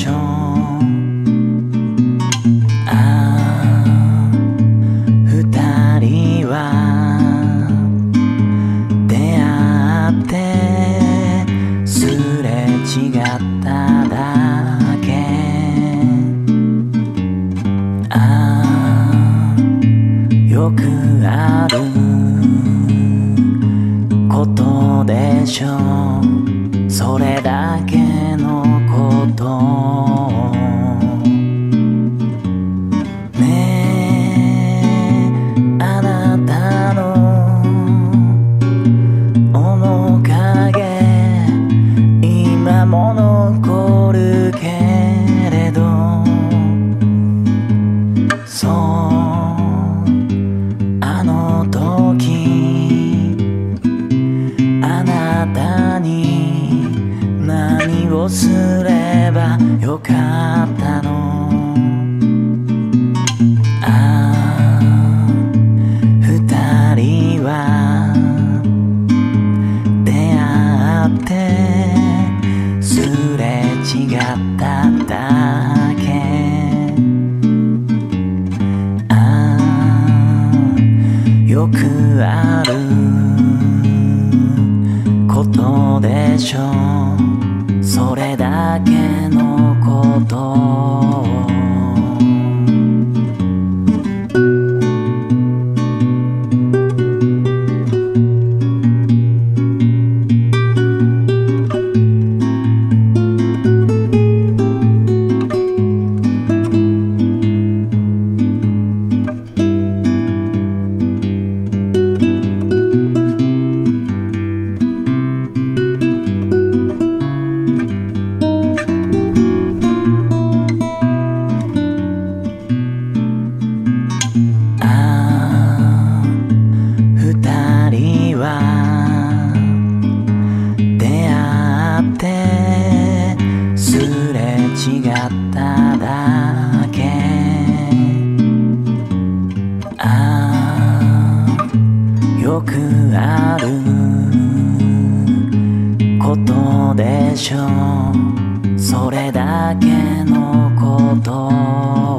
しょう。ああ二人は出会ってすれ違っただけ。ああよくあることでしょう、それだけのことね。えあなたの面影今も残るけれど、そうあの時あなたに何をすればよかったの。ああ二人は出会ってすれ違っただけ。ああよくあることでしょう、それだけのこと違っただけ。ああよくあることでしょう、それだけのこと